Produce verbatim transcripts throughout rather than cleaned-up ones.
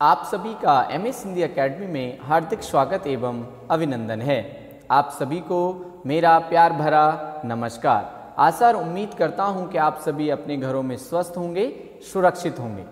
आप सभी का एम एस हिंदी एकेडमी में हार्दिक स्वागत एवं अभिनंदन है। आप सभी को मेरा प्यार भरा नमस्कार। आशा और उम्मीद करता हूं कि आप सभी अपने घरों में स्वस्थ होंगे, सुरक्षित होंगे।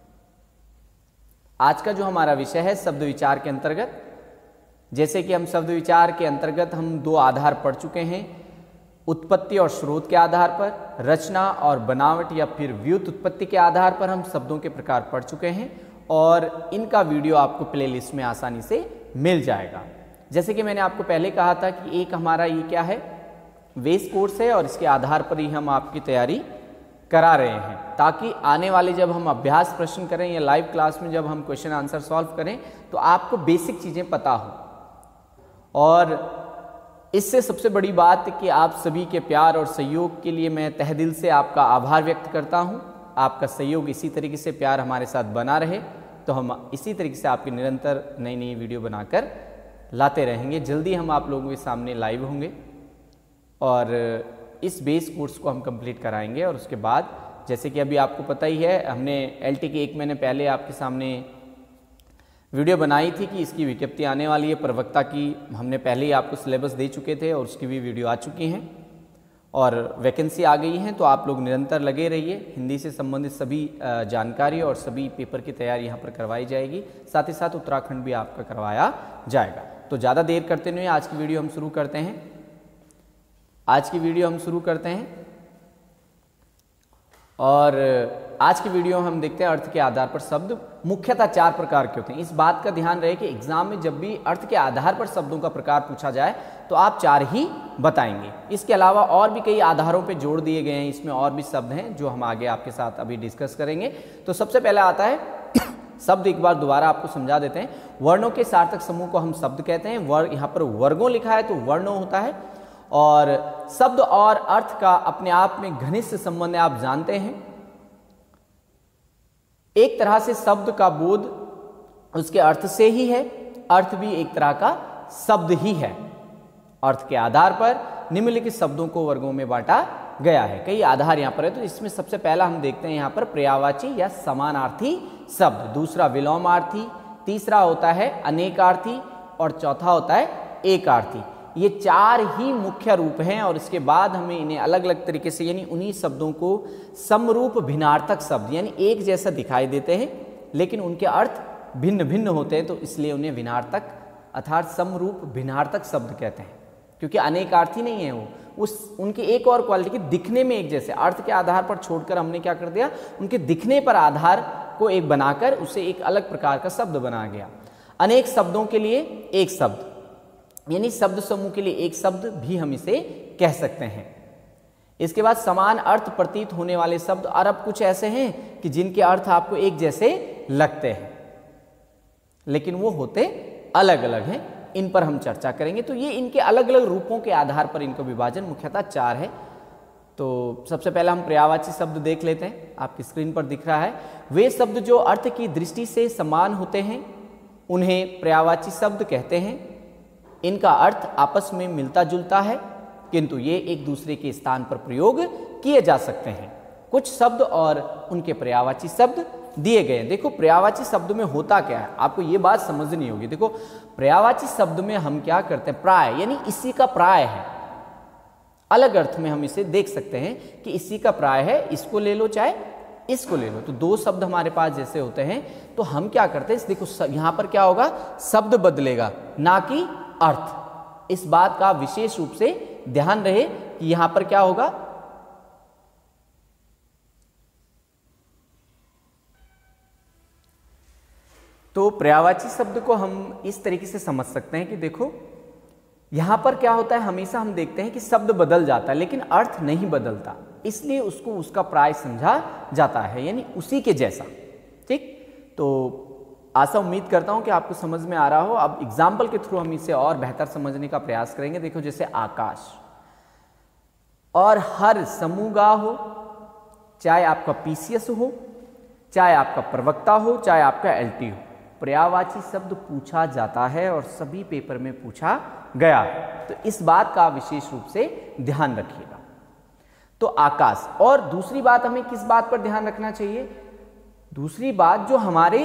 आज का जो हमारा विषय है शब्द विचार के अंतर्गत, जैसे कि हम शब्द विचार के अंतर्गत हम दो आधार पढ़ चुके हैं, उत्पत्ति और स्रोत के आधार पर, रचना और बनावट या फिर व्युत्पत्ति के आधार पर हम शब्दों के प्रकार पढ़ चुके हैं और इनका वीडियो आपको प्लेलिस्ट में आसानी से मिल जाएगा। जैसे कि मैंने आपको पहले कहा था कि एक हमारा ये क्या है, बेस कोर्स है और इसके आधार पर ही हम आपकी तैयारी करा रहे हैं, ताकि आने वाले जब हम अभ्यास प्रश्न करें या लाइव क्लास में जब हम क्वेश्चन आंसर सॉल्व करें तो आपको बेसिक चीज़ें पता हो। और इससे सबसे बड़ी बात कि आप सभी के प्यार और सहयोग के लिए मैं तहे दिल से आपका आभार व्यक्त करता हूं। आपका सहयोग इसी तरीके से प्यार हमारे साथ बना रहे तो हम इसी तरीके से आपकी निरंतर नई नई वीडियो बनाकर लाते रहेंगे। जल्दी हम आप लोगों के सामने लाइव होंगे और इस बेस कोर्स को हम कंप्लीट कराएंगे। और उसके बाद जैसे कि अभी आपको पता ही है, हमने एल टी के एक महीने पहले आपके सामने वीडियो बनाई थी कि इसकी विज्ञप्ति आने वाली है। प्रवक्ता की हमने पहले ही आपको सिलेबस दे चुके थे और उसकी भी वीडियो आ चुकी हैं और वैकेंसी आ गई हैं। तो आप लोग निरंतर लगे रहिए। हिंदी से संबंधित सभी जानकारी और सभी पेपर की तैयारी यहाँ पर करवाई जाएगी, साथ ही साथ उत्तराखंड भी आपका करवाया जाएगा। तो ज़्यादा देर करते नहीं, आज की वीडियो हम शुरू करते हैं। आज की वीडियो हम शुरू करते हैं और आज की वीडियो हम देखते हैं अर्थ के आधार पर शब्द मुख्यतः चार प्रकार के होते हैं। इस बात का ध्यान रहे कि एग्जाम में जब भी अर्थ के आधार पर शब्दों का प्रकार पूछा जाए तो आप चार ही बताएंगे। इसके अलावा और भी कई आधारों पे जोड़ दिए गए हैं, इसमें और भी शब्द हैं जो हम आगे आपके साथ अभी डिस्कस करेंगे। तो सबसे पहले आता है शब्द, एक बार दोबारा आपको समझा देते हैं। वर्णों के सार्थक समूह को हम शब्द कहते हैं। वर्ग यहाँ पर वर्गों लिखा है तो वर्णों होता है। और शब्द और अर्थ का अपने आप में घनिष्ठ संबंध आप जानते हैं। एक तरह से शब्द का बोध उसके अर्थ से ही है, अर्थ भी एक तरह का शब्द ही है। अर्थ के आधार पर निम्नलिखित शब्दों को वर्गों में बांटा गया है। कई आधार यहाँ पर है, तो इसमें सबसे पहला हम देखते हैं यहाँ पर पर्यायवाची या समानार्थी शब्द, दूसरा विलोमार्थी, तीसरा होता है अनेकार्थी और चौथा होता है एकार्थी। ये चार ही मुख्य रूप हैं और इसके बाद हमें इन्हें अलग अलग तरीके से, यानी उन्हीं शब्दों को समरूप भिन्नार्थक शब्द, यानी एक जैसा दिखाई देते हैं लेकिन उनके अर्थ भिन्न भिन्न होते हैं, तो इसलिए उन्हें भिन्नार्थक अर्थात समरूप भिन्नार्थक शब्द कहते हैं। क्योंकि अनेकार्थी नहीं है वो, उस उनकी एक और क्वालिटी की दिखने में एक जैसे, अर्थ के आधार पर छोड़कर हमने क्या कर दिया, उनके दिखने पर आधार को एक बनाकर उसे एक अलग प्रकार का शब्द बना गया। अनेक शब्दों के लिए एक शब्द, यानी शब्द समूह के लिए एक शब्द भी हम इसे कह सकते हैं। इसके बाद समान अर्थ प्रतीत होने वाले शब्द, और अब कुछ ऐसे हैं कि जिनके अर्थ आपको एक जैसे लगते हैं लेकिन वो होते अलग अलग हैं, इन पर हम चर्चा करेंगे। तो ये इनके अलग अलग रूपों के आधार पर इनका विभाजन मुख्यतः चार है। तो सबसे पहले हम पर्यायवाची शब्द देख लेते हैं, आपकी स्क्रीन पर दिख रहा है। वे शब्द जो अर्थ की दृष्टि से समान होते हैं उन्हें पर्यायवाची शब्द कहते हैं। इनका अर्थ आपस में मिलता जुलता है किंतु ये एक दूसरे के स्थान पर प्रयोग किए जा सकते हैं। कुछ शब्द और उनके पर्यायवाची शब्द दिए गए हैं। देखो पर्यायवाची शब्द में होता क्या है, आपको ये बात समझनी होगी। देखो पर्यायवाची शब्द में हम क्या करते हैं, प्राय, यानी इसी का प्राय है। अलग अर्थ में हम इसे देख सकते हैं कि इसी का प्राय है, इसको ले लो चाहे इसको ले लो। तो दो शब्द हमारे पास जैसे होते हैं तो हम क्या करते हैं, देखो यहां पर क्या होगा, शब्द बदलेगा ना कि अर्थ। इस बात का विशेष रूप से ध्यान रहे कि यहां पर क्या होगा, तो पर्यायवाची शब्द को हम इस तरीके से समझ सकते हैं कि देखो यहां पर क्या होता है, हमेशा हम देखते हैं कि शब्द बदल जाता है लेकिन अर्थ नहीं बदलता, इसलिए उसको उसका प्राय समझा जाता है, यानी उसी के जैसा। ठीक, तो आशा उम्मीद करता हूं कि आपको समझ में आ रहा हो। अब एग्जाम्पल के थ्रू हम इसे और बेहतर समझने का प्रयास करेंगे। देखो जैसे आकाश और हर समूहगा हो, चाहे आपका पीसीएस हो, चाहे आपका प्रवक्ता हो, चाहे आपका एलटी हो, पर्यायवाची शब्द पूछा जाता है और सभी पेपर में पूछा गया। तो इस बात का विशेष रूप से ध्यान रखिएगा। तो आकाश, और दूसरी बात हमें किस बात पर ध्यान रखना चाहिए, दूसरी बात जो हमारे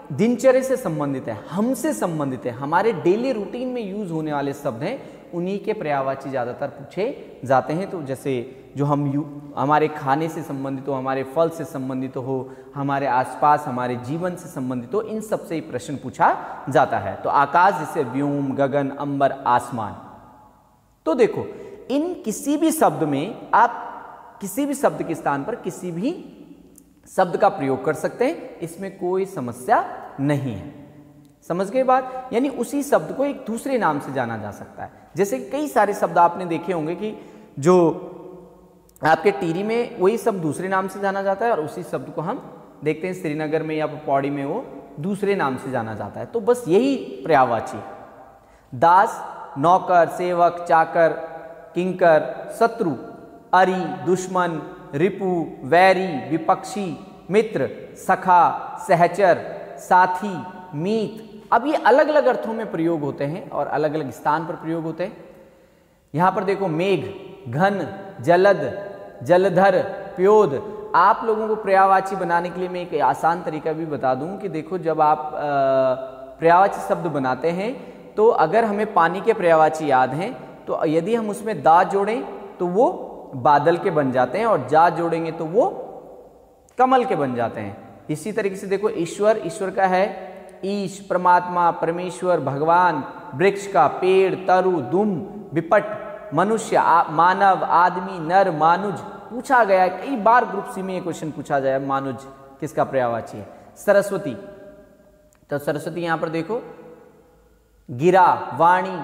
दिनचर्या से संबंधित है, हमसे संबंधित है, हमारे डेली रूटीन में यूज होने वाले शब्द हैं, उन्हीं के पर्यायवाची ज़्यादातर पूछे जाते हैं। तो जैसे जो हम यू हमारे खाने से संबंधित हो, हमारे फल से संबंधित हो, हमारे आसपास हमारे जीवन से संबंधित हो, इन सब से ही प्रश्न पूछा जाता है। तो आकाश जैसे व्योम, गगन, अंबर, आसमान। तो देखो इन किसी भी शब्द में आप किसी भी शब्द के स्थान पर किसी भी शब्द का प्रयोग कर सकते हैं, इसमें कोई समस्या नहीं है। समझ गए बात? यानी उसी शब्द को एक दूसरे नाम से जाना जा सकता है। जैसे कई सारे शब्द आपने देखे होंगे कि जो आपके टीरी में वही शब्द दूसरे नाम से जाना जाता है और उसी शब्द को हम देखते हैं श्रीनगर में या पौड़ी में वो दूसरे नाम से जाना जाता है। तो बस यही पर्यायवाची। दास, नौकर, सेवक, चाकर, किंकर, शत्रु, अरि, दुश्मन, रिपु, वैरी, विपक्षी, मित्र, सखा, सहचर, साथी, मीत। अब ये अलग अलग अर्थों में प्रयोग होते हैं और अलग अलग स्थान पर प्रयोग होते हैं। यहां पर देखो मेघ, घन, जलद, जलधर, प्योद। आप लोगों को पर्यायवाची बनाने के लिए मैं एक आसान तरीका भी बता दूं कि देखो जब आप पर्यायवाची शब्द बनाते हैं तो अगर हमें पानी के पर्यायवाची याद हैं तो यदि हम उसमें दा जोड़ें तो वो बादल के बन जाते हैं और जा जोड़ेंगे तो वो कमल के बन जाते हैं। इसी तरीके से देखो ईश्वर, ईश्वर का है ईश, परमात्मा, परमेश्वर, भगवान। वृक्ष का पेड़, तरु, दुम, विपट, मनुष्य, आ, मानव, आदमी, नर, मानुज। पूछा गया कई बार ग्रुप सी में ये क्वेश्चन पूछा जाए, मानुज किसका पर्यायवाची है? सरस्वती। तो सरस्वती यहां पर देखो गिरा, वाणी,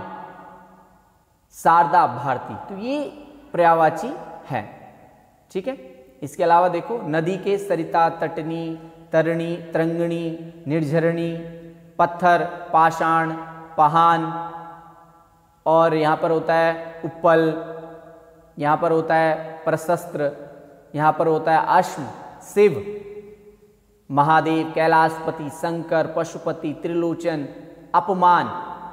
शारदा, भारती। तो ये पर्यायवाची है। ठीक है। इसके अलावा देखो नदी के सरिता, तटनी, तरणी, तरंगणी, निर्झरणी, पत्थर, पाषाण, पहान। और यहां पर होता है उपल, यहां पर होता है प्रशस्त्र, यहां पर होता है अश्म, शिव, महादेव, कैलाशपति, शंकर, पशुपति, त्रिलोचन, अपमान,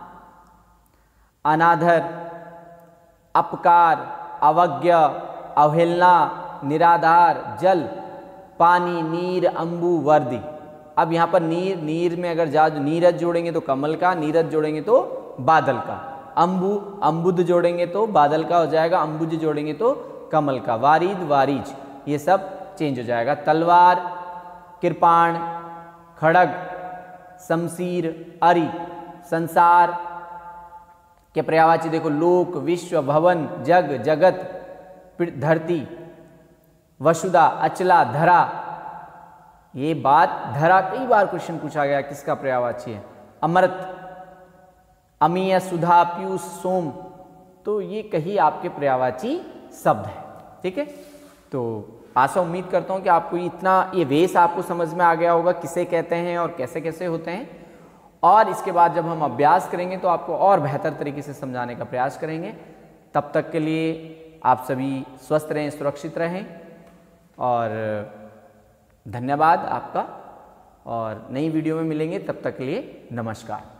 अनादर, अपकार, अवज्ञा, अवहेलना, निराधार, जल, पानी, नीर, अंबु, वर्दी। अब यहां पर नीर, नीर में अगर जा नीरज जोड़ेंगे तो कमल का, नीरज जोड़ेंगे तो बादल का। अंबु, अंबुद जोड़ेंगे तो बादल का हो जाएगा, अंबुज जोड़ेंगे तो कमल का। वारिद, वारिज, ये सब चेंज हो जाएगा। तलवार, कृपाण, खड़ग, शमशीर, अरि। संसार के पर्यायवाची देखो लोक, विश्व, भवन, जग, जगत, धरती, वसुधा, अचला, धरा। ये बात धरा कई बार क्वेश्चन पूछा गया किसका पर्यायवाची है? अमृत, अमीय, सुधा, पीयूष, सोम। तो ये कहीं आपके पर्यायवाची शब्द है। ठीक है। तो आशा उम्मीद करता हूं कि आपको इतना ये वेश आपको समझ में आ गया होगा किसे कहते हैं और कैसे कैसे होते हैं। और इसके बाद जब हम अभ्यास करेंगे तो आपको और बेहतर तरीके से समझाने का प्रयास करेंगे। तब तक के लिए आप सभी स्वस्थ रहें, सुरक्षित रहें और धन्यवाद आपका। और नई वीडियो में मिलेंगे, तब तक के लिए नमस्कार।